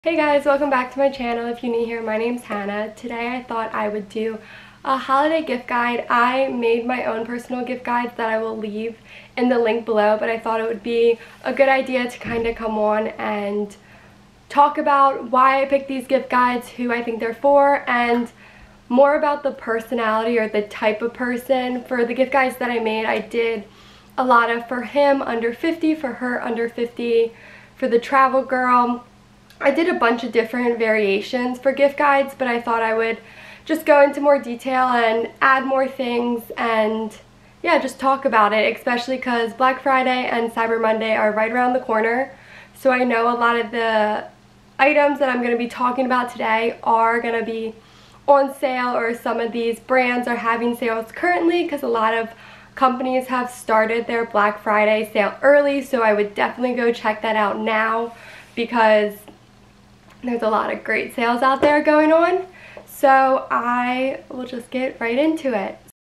Hey guys, welcome back to my channel. If you're new here, my name's Hannah. Today I thought I would do a holiday gift guide. I made my own personal gift guides that I will leave in the link below, but I thought it would be a good idea to kind of come on and talk about why I picked these gift guides, who I think they're for, and more about the personality or the type of person. For the gift guides that I made, I did a lot of for him under 50, for her under 50, for the travel girl. I did a bunch of different variations for gift guides, but I thought I would just go into more detail and add more things and yeah, just talk about it, especially because Black Friday and Cyber Monday are right around the corner. So I know a lot of the items that I'm going to be talking about today are going to be on sale, or some of these brands are having sales currently because a lot of companies have started their Black Friday sale early. So I would definitely go check that out now because there's a lot of great sales out there going on. So I will just get right into it.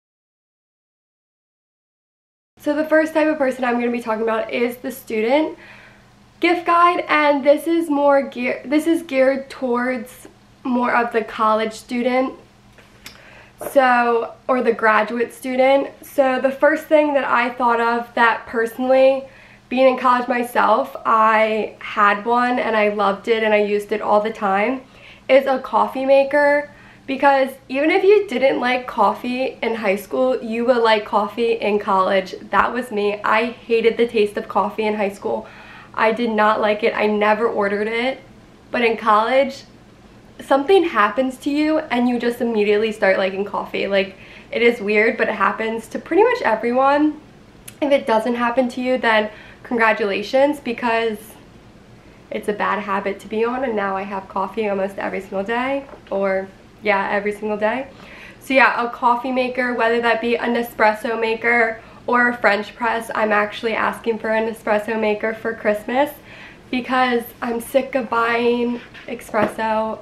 So the first type of person I'm going to be talking about is the student gift guide, and this is geared towards more of the college student, so, or the graduate student. So the first thing that I thought of, that personally, being in college myself, I had one and I loved it and I used it all the time, is a coffee maker. Because even if you didn't like coffee in high school, you will like coffee in college. That was me. I hated the taste of coffee in high school. I did not like it. I never ordered it. But in college, something happens to you and you just immediately start liking coffee. Like, it is weird, but it happens to pretty much everyone. If it doesn't happen to you, then congratulations, because it's a bad habit to be on, and now I have coffee almost every single day, or yeah, every single day. So yeah, a coffee maker, whether that be a Nespresso maker or a French press. I'm actually asking for a Nespresso maker for Christmas because I'm sick of buying espresso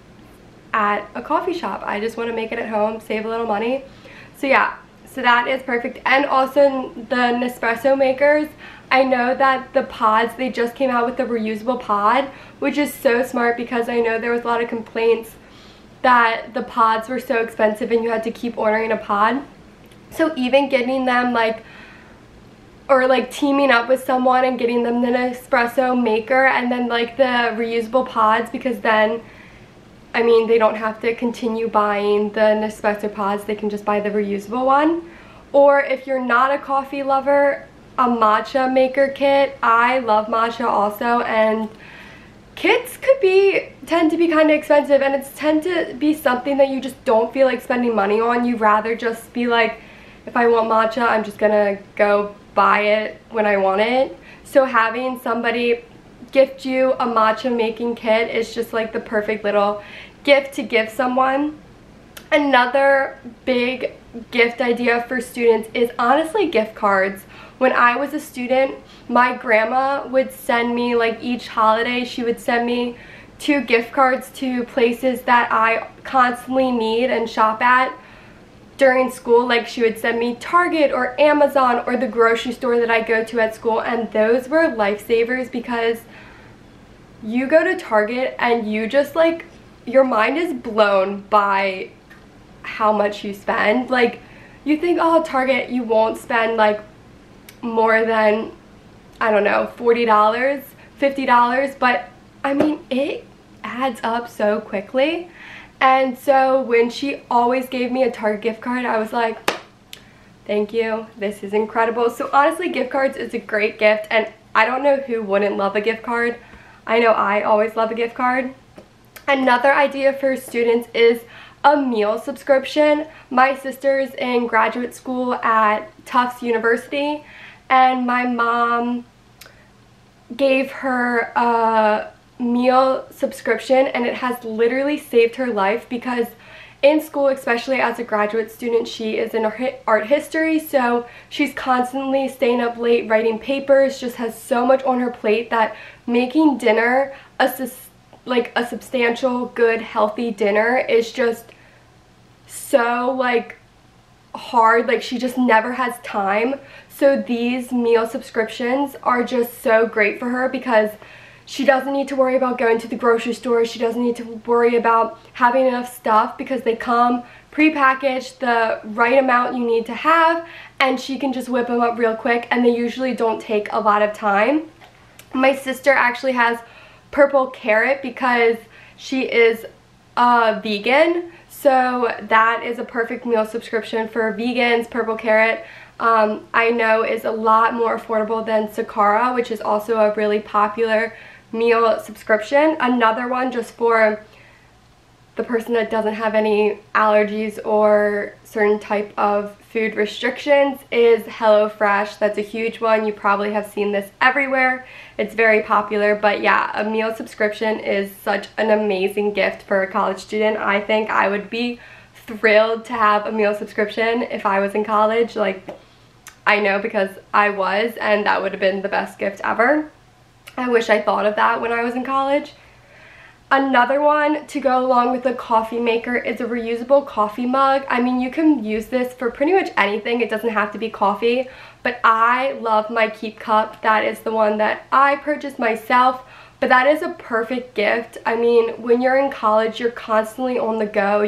at a coffee shop. I just want to make it at home, save a little money. So yeah, so that is perfect. And also the Nespresso makers, I know that the pods, they just came out with the reusable pod, which is so smart because I know there was a lot of complaints that the pods were so expensive and you had to keep ordering a pod. So even getting them or teaming up with someone and getting them the Nespresso maker and then like the reusable pods, because then, I mean, they don't have to continue buying the Nespresso pods, they can just buy the reusable one. Or if you're not a coffee lover, a matcha maker kit. I love matcha also, and kits tend to be kind of expensive, and it's tend to be something that you just don't feel like spending money on. You rather just be like, if I want matcha, I'm just gonna go buy it when I want it. So having somebody gift you a matcha making kit is just like the perfect little gift to give someone. Another big gift idea for students is honestly gift cards. When I was a student, my grandma would send me, like each holiday, she would send me 2 gift cards to places that I constantly need and shop at during school. Like, she would send me Target or Amazon or the grocery store that I go to at school, and those were lifesavers because you go to Target and you just like, your mind is blown by how much you spend. Like, you think, oh, Target, you won't spend like more than, I don't know, $40, $50, but I mean, it adds up so quickly. And so when she always gave me a Target gift card, I was like, thank you, this is incredible. So honestly, gift cards is a great gift, and I don't know who wouldn't love a gift card. I know I always love a gift card. Another idea for students is a meal subscription. My sister's in graduate school at Tufts University, and my mom gave her a meal subscription, and it has literally saved her life because in school, especially as a graduate student, she is in art history, so she's constantly staying up late writing papers, just has so much on her plate that making dinner, a substantial, good, healthy dinner is just so like hard. Like, she just never has time. So these meal subscriptions are just so great for her because she doesn't need to worry about going to the grocery store. She doesn't need to worry about having enough stuff because they come pre-packaged, the right amount you need to have, and she can just whip them up real quick, and they usually don't take a lot of time. My sister actually has Purple Carrot because she is a vegan, so that is a perfect meal subscription for vegans. Purple Carrot I know is a lot more affordable than Sakara, which is also a really popular meal subscription. Another one just for the person that doesn't have any allergies or certain type of food restrictions is HelloFresh. That's a huge one. You probably have seen this everywhere. It's very popular, but yeah, a meal subscription is such an amazing gift for a college student. I think I would be thrilled to have a meal subscription if I was in college. Like, I know because I was, and that would have been the best gift ever. I wish I thought of that when I was in college. Another one to go along with the coffee maker is a reusable coffee mug. I mean, you can use this for pretty much anything. It doesn't have to be coffee, but I love my Keep Cup. That is the one that I purchased myself, but that is a perfect gift. I mean, when you're in college, you're constantly on the go.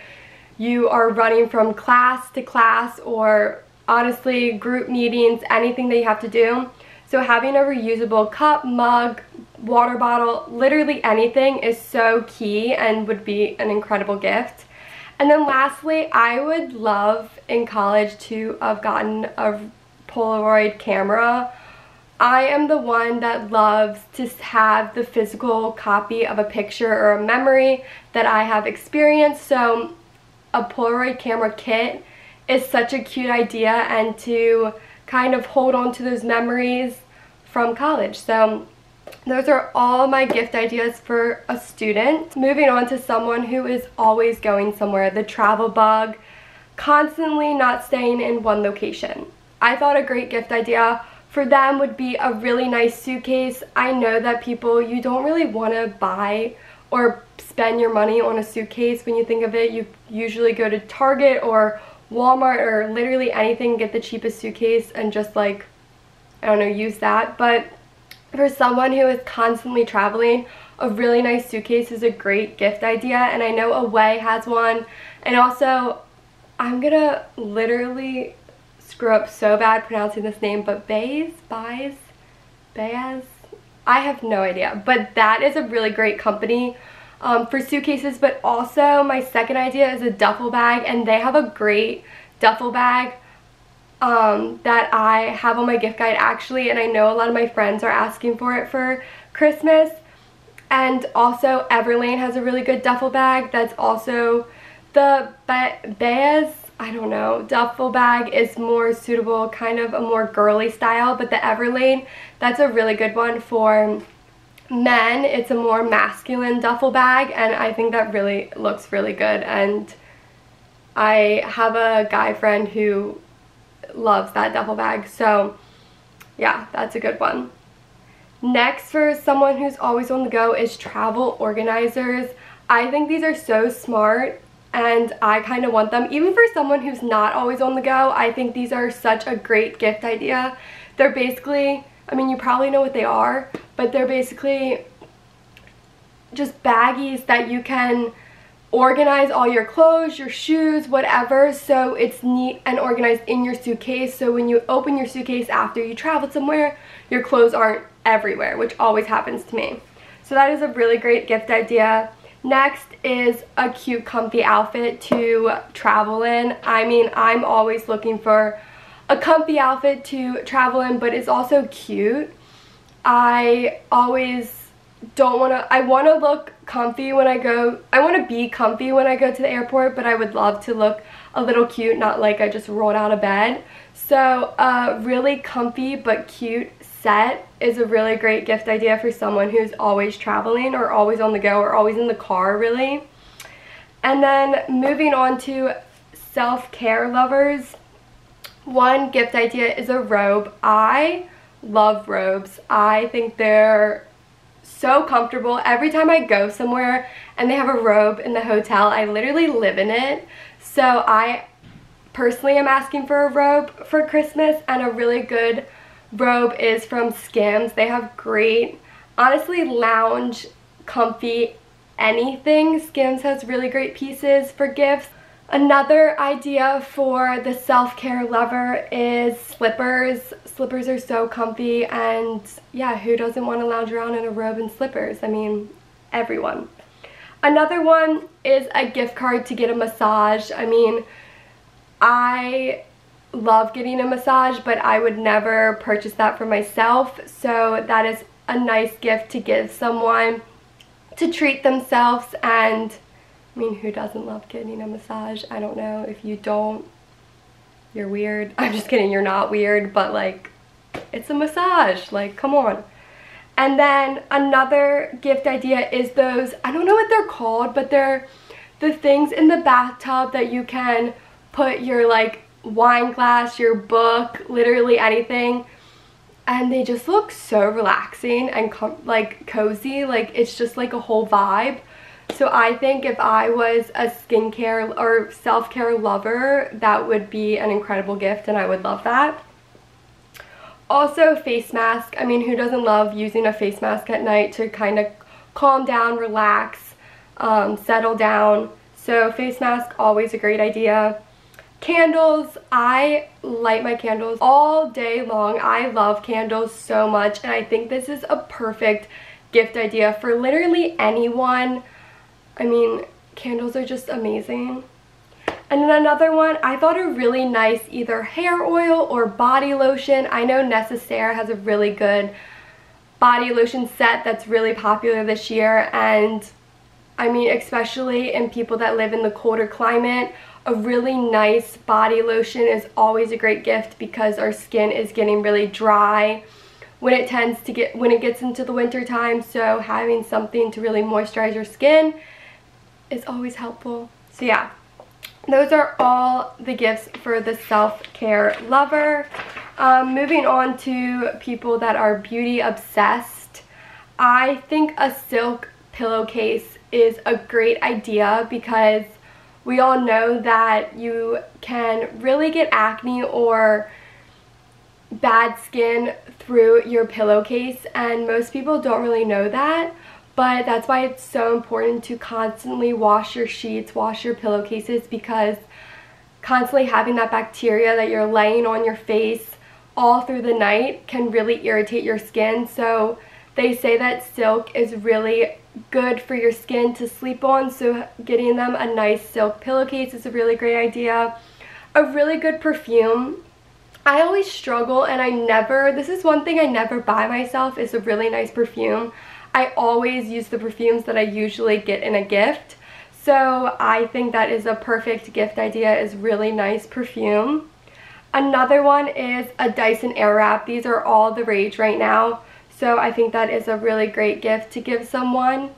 You are running from class to class, or honestly, group meetings, anything that you have to do. So having a reusable cup, mug, water bottle, literally anything is so key and would be an incredible gift. And then lastly, I would love in college to have gotten a Polaroid camera. I am the one that loves to have the physical copy of a picture or a memory that I have experienced. So a Polaroid camera kit is such a cute idea, and to kind of hold on to those memories from college. So those are all my gift ideas for a student. Moving on to someone who is always going somewhere, the travel bug, constantly not staying in one location. I thought a great gift idea for them would be a really nice suitcase. I know that people, you don't really want to buy or spend your money on a suitcase. When you think of it, you usually go to Target or Walmart or literally anything, get the cheapest suitcase and just, like, I don't know, use that. But for someone who is constantly traveling, a really nice suitcase is a great gift idea, and I know Away has one. And also, I'm gonna literally screw up so bad pronouncing this name, but Baez, I have no idea, but that is a really great company for suitcases. But also my second idea is a duffel bag, and they have a great duffel bag that I have on my gift guide actually, and I know a lot of my friends are asking for it for Christmas. And also Everlane has a really good duffel bag that's also the Baez, I don't know, duffel bag is more suitable, kind of a more girly style, but the Everlane, that's a really good one for men. It's a more masculine duffel bag, and I think that really looks really good, and I have a guy friend who loves that duffel bag, so yeah, that's a good one. Next, for someone who's always on the go, is travel organizers. I think these are so smart, and I kind of want them. Even for someone who's not always on the go, I think these are such a great gift idea. They're basically, I mean, you probably know what they are, but they're basically just baggies that you can organize all your clothes, your shoes, whatever, so it's neat and organized in your suitcase. So when you open your suitcase after you traveled somewhere, your clothes aren't everywhere, which always happens to me. So that is a really great gift idea. Next is a cute, comfy outfit to travel in. I mean, I'm always looking for a comfy outfit to travel in, but it's also cute. I always I want to look comfy when I go, I want to be comfy when I go to the airport, but I would love to look a little cute, not like I just rolled out of bed. So a really comfy but cute set is a really great gift idea for someone who's always traveling or always on the go or always in the car, really. And then moving on to self-care lovers, one gift idea is a robe. I love robes. I think they're so comfortable. Every time I go somewhere and they have a robe in the hotel, I literally live in it. So I personally am asking for a robe for Christmas, and a really good robe is from Skims. They have great honestly, lounge, comfy, anything. Skims has really great pieces for gifts. Another idea for the self-care lover is slippers. Slippers are so comfy, and yeah, who doesn't want to lounge around in a robe and slippers? I mean, everyone. Another one is a gift card to get a massage. I mean, I love getting a massage, but I would never purchase that for myself, so that is a nice gift to give someone to treat themselves. And I mean, who doesn't love getting a massage? I don't know. If you don't, you're weird. I'm just kidding, you're not weird, but like, it's a massage, like, come on. And then another gift idea is those, I don't know what they're called, but they're the things in the bathtub that you can put your like wine glass, your book, literally anything, and they just look so relaxing and like cozy. Like, it's just like a whole vibe. So I think if I was a skincare or self-care lover, that would be an incredible gift, and I would love that. Also, face mask. I mean, who doesn't love using a face mask at night to kind of calm down, relax, settle down? So face mask, always a great idea. Candles. I light my candles all day long. I love candles so much, and I think this is a perfect gift idea for literally anyone. I mean, candles are just amazing. And then another one, I thought a really nice either hair oil or body lotion. I know Necessaire has a really good body lotion set that's really popular this year, and I mean, especially in people that live in the colder climate, a really nice body lotion is always a great gift because our skin is getting really dry when it gets into the winter time. So having something to really moisturize your skin is always helpful. So yeah, those are all the gifts for the self-care lover. Moving on to people that are beauty obsessed, I think a silk pillowcase is a great idea because we all know that you can really get acne or bad skin through your pillowcase, and most people don't really know that. But that's why it's so important to constantly wash your sheets, wash your pillowcases, because constantly having that bacteria that you're laying on your face all through the night can really irritate your skin. So they say that silk is really good for your skin to sleep on, so getting them a nice silk pillowcase is a really great idea. A really good perfume. I always struggle, and this is one thing I never buy myself, is a really nice perfume. I always use the perfumes that I usually get in a gift. So I think that is a perfect gift idea, is really nice perfume. Another one is a Dyson Airwrap. These are all the rage right now. So I think that is a really great gift to give someone.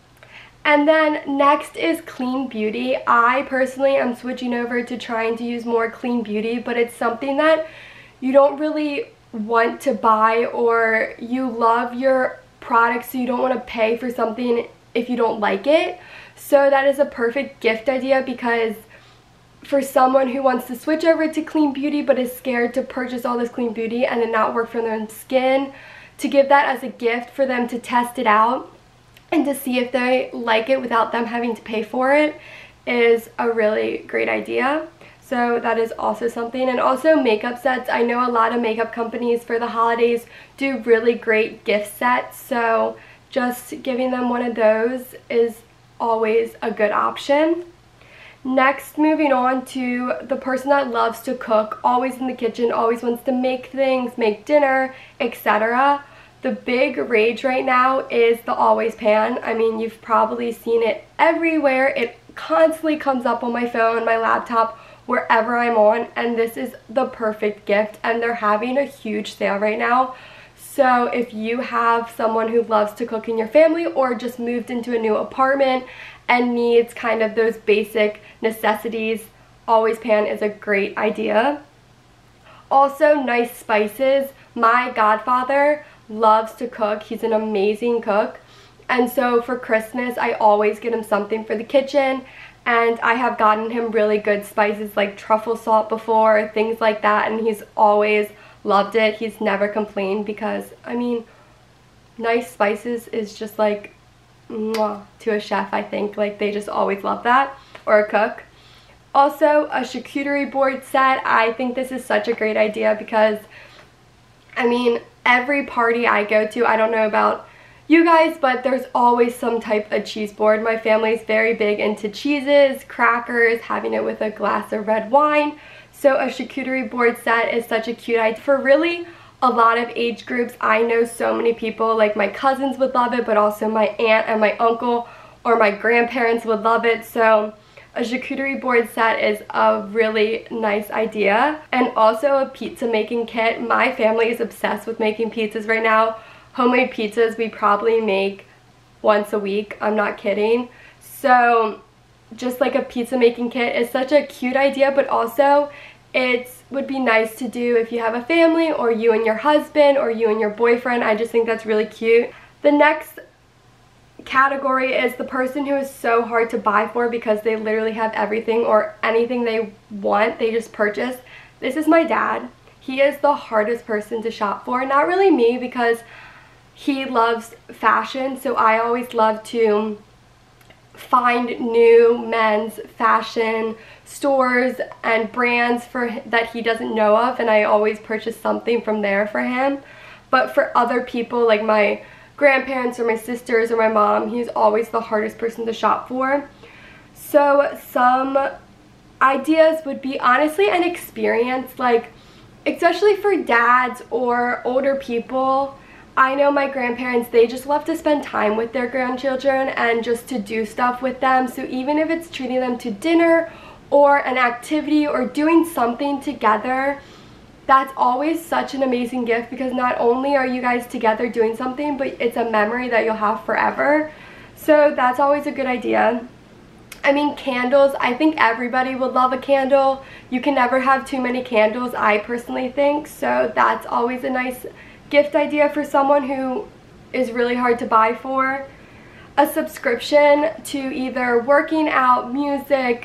And then next is clean beauty. I personally am switching over to trying to use more clean beauty, but it's something that you don't really want to buy, or you love your product so you don't want to pay for something if you don't like it. So that is a perfect gift idea, because for someone who wants to switch over to clean beauty but is scared to purchase all this clean beauty and then not work for their skin, to give that as a gift for them to test it out and to see if they like it without them having to pay for it is a really great idea. So that is also something. And also makeup sets. I know a lot of makeup companies for the holidays do really great gift sets, so just giving them one of those is always a good option. Next, moving on to the person that loves to cook, always in the kitchen, always wants to make things, make dinner, etc. The big rage right now is the Always Pan. I mean, you've probably seen it everywhere. It constantly comes up on my phone, my laptop, wherever I'm on, and this is the perfect gift, and they're having a huge sale right now. So if you have someone who loves to cook in your family, or just moved into a new apartment and needs kind of those basic necessities, Always Pan is a great idea. Also, nice spices. My godfather loves to cook. He's an amazing cook, and so for Christmas I always get him something for the kitchen, and I have gotten him really good spices like truffle salt before, things like that, and he's always loved it. He's never complained, because I mean, nice spices is just like mwah, to a chef, I think. Like, they just always love that, or a cook. Also, a charcuterie board set. I think this is such a great idea because, I mean, every party I go to, I don't know about you guys, but there's always some type of cheese board. My family's very big into cheeses, crackers, having it with a glass of red wine. So a charcuterie board set is such a cute idea for really a lot of age groups. I know so many people, like my cousins would love it, but also my aunt and my uncle or my grandparents would love it. So a charcuterie board set is a really nice idea. And also a pizza making kit. My family is obsessed with making pizzas right now. Homemade pizzas we probably make once a week, I'm not kidding. So just like a pizza making kit is such a cute idea, but also it would be nice to do if you have a family, or you and your husband, or you and your boyfriend. I just think that's really cute. The next category is the person who is so hard to buy for because they literally have everything or anything they want, they just purchase. This is my dad. He is the hardest person to shop for. Not really me, because he loves fashion, so I always love to find new men's fashion stores and brands that he doesn't know of, and I always purchase something from there for him. But for other people, like my grandparents or my sisters or my mom, he's always the hardest person to shop for. So some ideas would be honestly an experience, like especially for dads or older people. I know my grandparents, they just love to spend time with their grandchildren and just to do stuff with them. So even if it's treating them to dinner or an activity or doing something together, that's always such an amazing gift, because not only are you guys together doing something, but it's a memory that you'll have forever. So that's always a good idea. I mean, candles, I think everybody would love a candle. You can never have too many candles, I personally think. So that's always a nice gift idea for someone who is really hard to buy for. A subscription to either working out, music,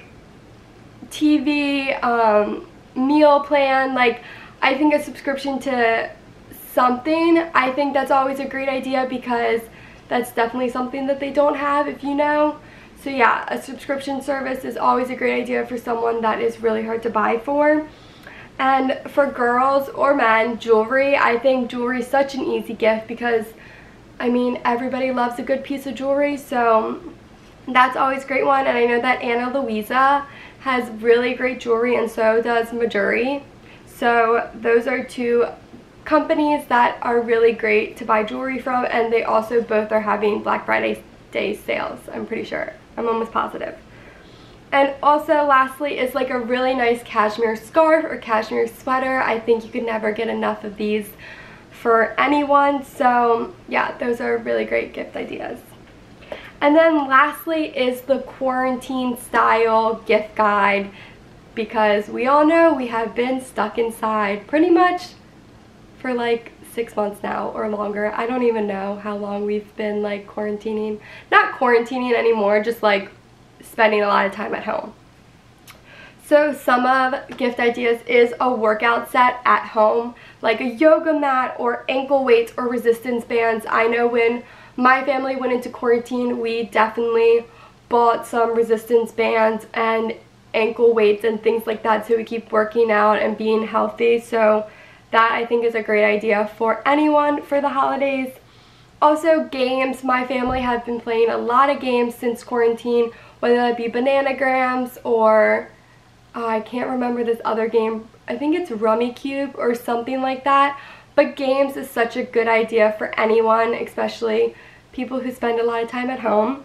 TV, meal plan. Like, I think a subscription to something, I think that's always a great idea, because that's definitely something that they don't have, if you know. So yeah, a subscription service is always a great idea for someone that is really hard to buy for. And for girls or men, jewelry. I think jewelry is such an easy gift because, I mean, everybody loves a good piece of jewelry, so that's always a great one. And I know that Ana Luisa has really great jewelry, and so does Mejuri. So those are two companies that are really great to buy jewelry from, and they also both are having Black Friday Day sales, I'm pretty sure. I'm almost positive. And also lastly is like a really nice cashmere scarf or cashmere sweater. I think you could never get enough of these for anyone. So yeah, those are really great gift ideas. And then lastly is the quarantine style gift guide, because we all know we have been stuck inside pretty much for like 6 months now or longer. I don't even know how long we've been like quarantining. Not quarantining anymore, just like spending a lot of time at home. So some of gift ideas is a workout set at home, like a yoga mat or ankle weights or resistance bands. I know when my family went into quarantine, we definitely bought some resistance bands and ankle weights and things like that, so we keep working out and being healthy. So that I think is a great idea for anyone for the holidays. Also games, my family have been playing a lot of games since quarantine, whether that be Bananagrams or I can't remember this other game. I think it's Rummikub or something like that. But games is such a good idea for anyone, especially people who spend a lot of time at home.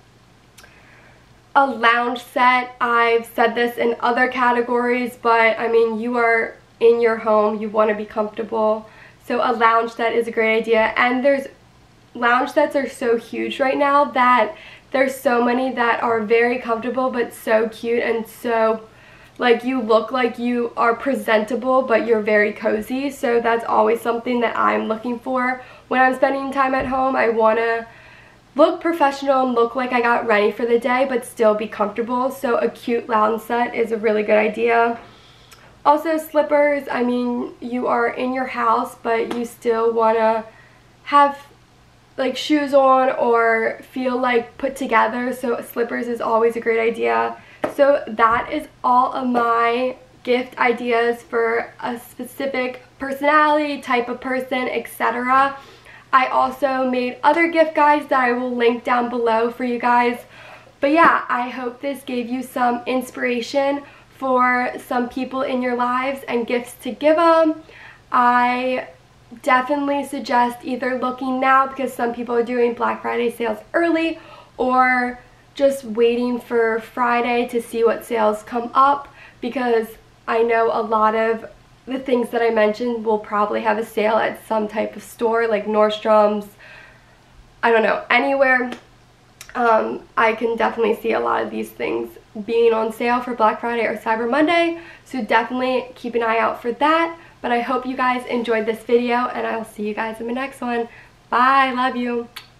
A lounge set, I've said this in other categories, but I mean, you are in your home, you want to be comfortable. So a lounge set is a great idea. And lounge sets are so huge right now that there's so many that are very comfortable but so cute, and so like you look like you are presentable but you're very cozy. So that's always something that I'm looking for when I'm spending time at home. I want to look professional and look like I got ready for the day but still be comfortable. So a cute lounge set is a really good idea. Also slippers, I mean, you are in your house but you still want to have like shoes on or feel like put together, so slippers is always a great idea. So that is all of my gift ideas for a specific personality, type of person, etc. I also made other gift guides that I will link down below for you guys. But yeah, I hope this gave you some inspiration for some people in your lives and gifts to give them. I definitely suggest either looking now, because some people are doing Black Friday sales early, or just waiting for Friday to see what sales come up, because I know a lot of the things that I mentioned will probably have a sale at some type of store like Nordstrom's, I don't know, anywhere. I can definitely see a lot of these things being on sale for Black Friday or Cyber Monday, so definitely keep an eye out for that. But I hope you guys enjoyed this video, and I'll see you guys in the next one. Bye, love you.